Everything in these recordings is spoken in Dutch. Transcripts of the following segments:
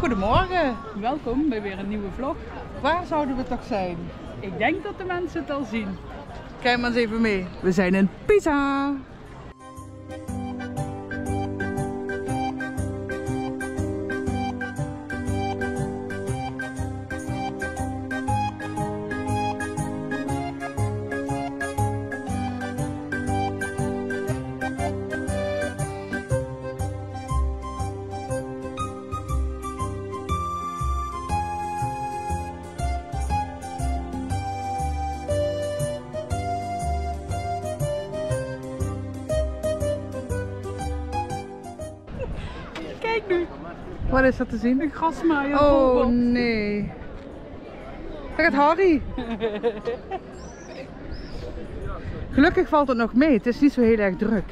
Goedemorgen. Welkom bij weer een nieuwe vlog. Waar zouden we toch zijn? Ik denk dat de mensen het al zien. Kijk maar eens even mee. We zijn in Pisa. Kijk nu, Wat is dat te zien? een grasmaaier. Oh nee. Daar gaat Harry. Gelukkig valt het nog mee. Het is niet zo heel erg druk.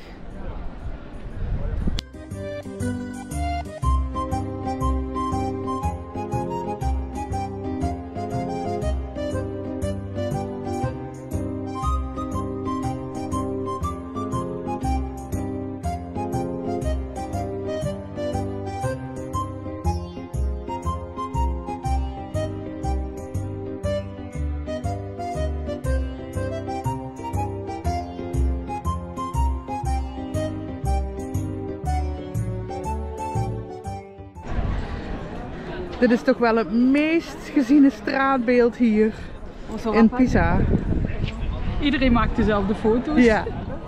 Dit is toch wel het meest geziene straatbeeld hier in Pisa. Iedereen maakt dezelfde foto's. Ja,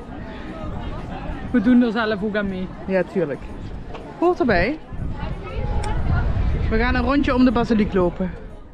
We doen er zelf ook aan mee. ja, tuurlijk. Hoort erbij. We gaan een rondje om de basiliek lopen.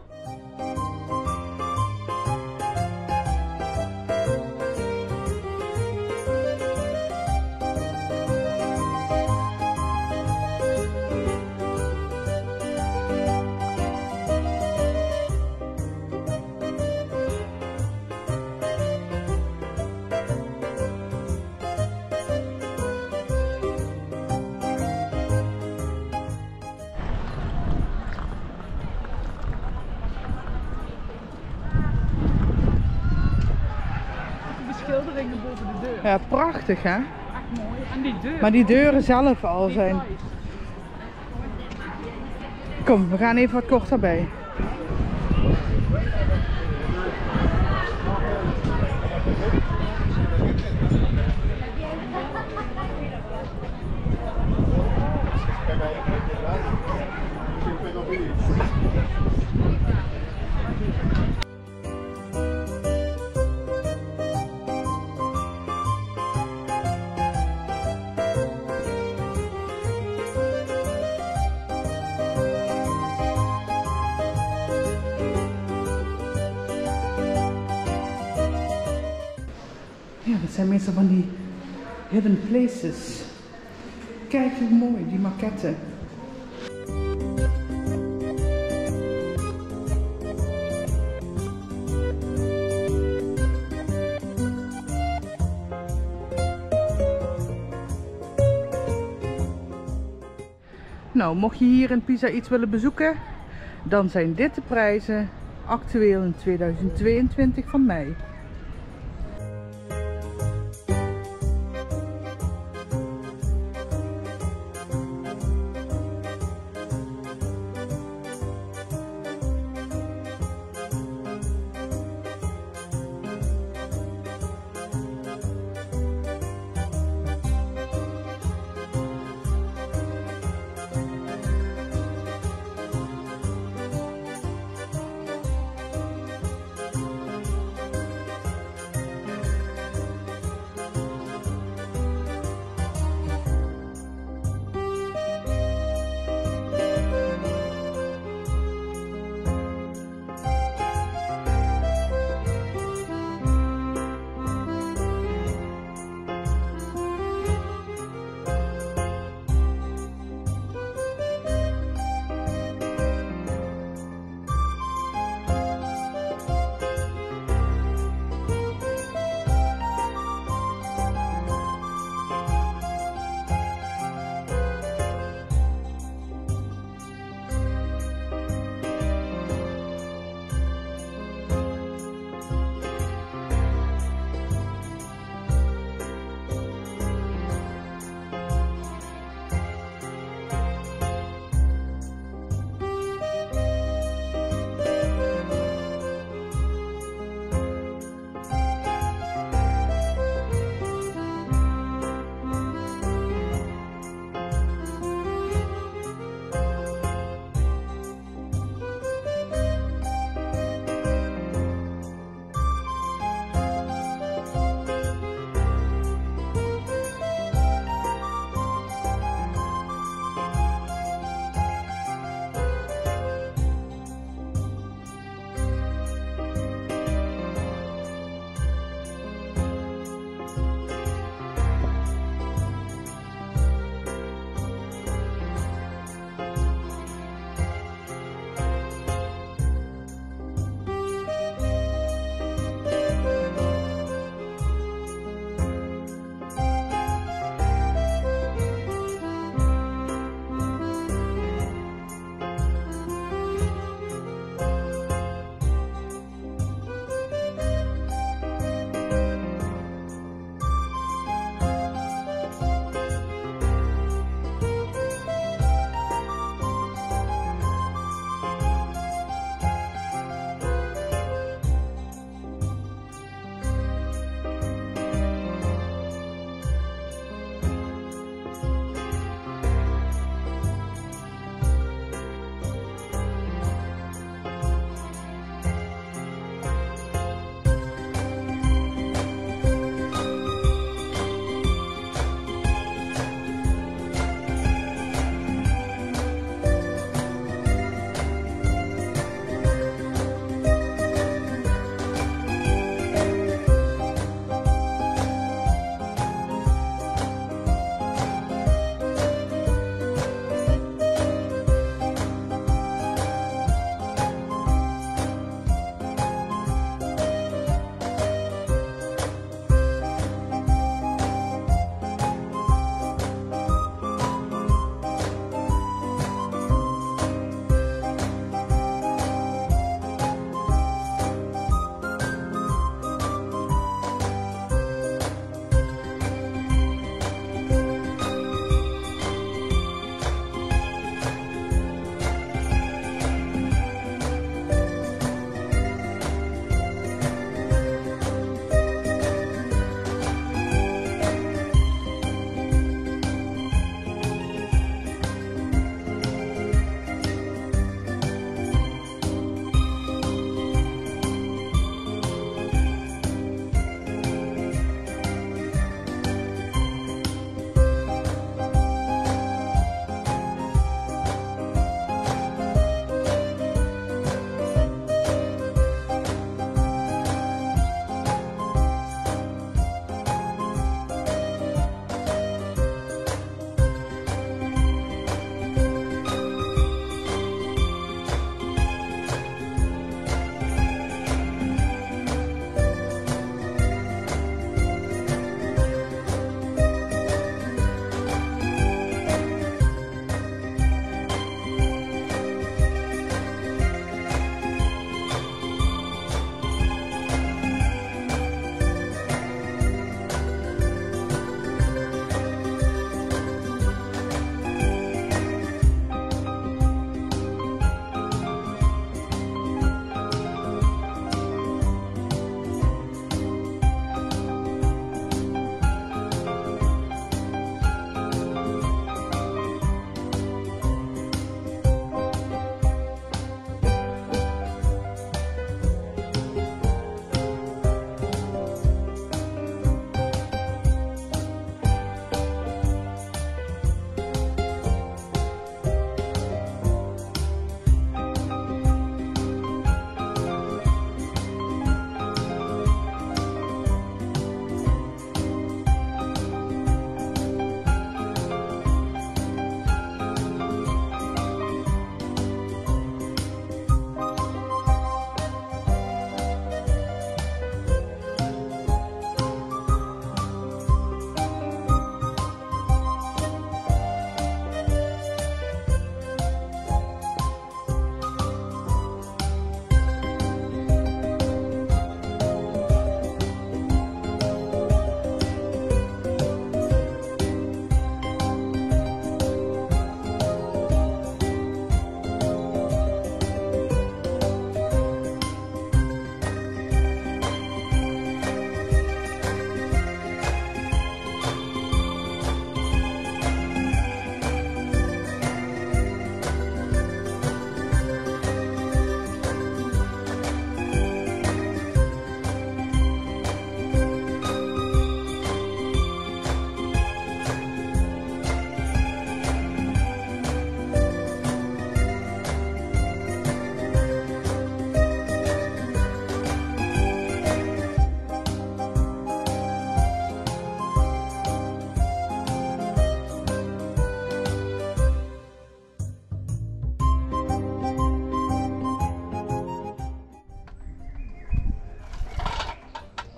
De schilderingen boven de deur. Ja, prachtig hè? Echt mooi. En die deur. Maar die deuren zelf al Die zijn... details. Kom, we gaan even wat korter bij. Ja, dat zijn meestal van die hidden places. Kijk hoe mooi, die maquette. Nou, mocht je hier in Pisa iets willen bezoeken, dan zijn dit de prijzen actueel in 2022 van mij.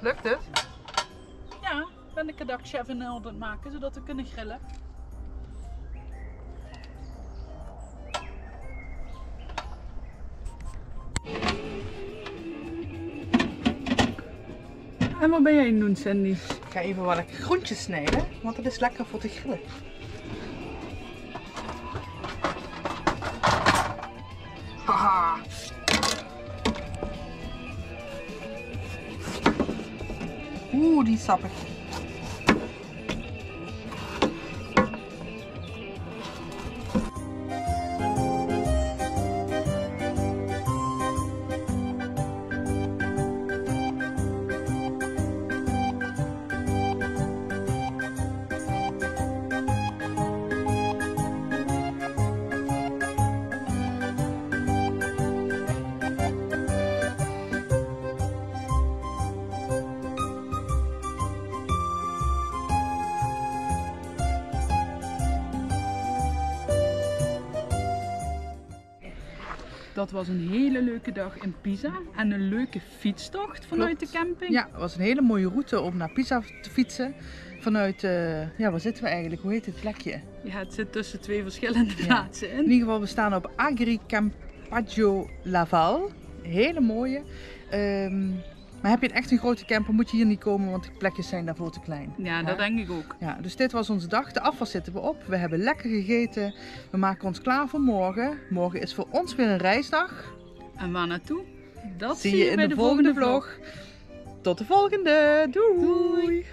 Lukt het? Ja, ben ik een chef in orde aan het maken, zodat we kunnen grillen. En wat ben jij aan het doen, Sandy? Ik ga even wat groentjes snijden, want het is lekker voor te grillen. Haha. Oeh, die is sappig. Dat was een hele leuke dag in Pisa en een leuke fietstocht vanuit de camping. Ja, het was een hele mooie route om naar Pisa te fietsen. Vanuit, ja, waar zitten we eigenlijk? Hoe heet het plekje? Ja, het zit tussen twee verschillende Ja. plaatsen in. In ieder geval, we staan op Agricampaggio Laval. Hele mooie. Maar heb je echt een grote camper, moet je hier niet komen, want de plekjes zijn daarvoor te klein. Ja, dat denk ik ook. Ja, dus dit was onze dag. De afwas zitten we op. We hebben lekker gegeten. We maken ons klaar voor morgen. Morgen is voor ons weer een reisdag. En waar naartoe? Dat Zie je in bij de volgende vlog. Tot de volgende. Doei. Doei.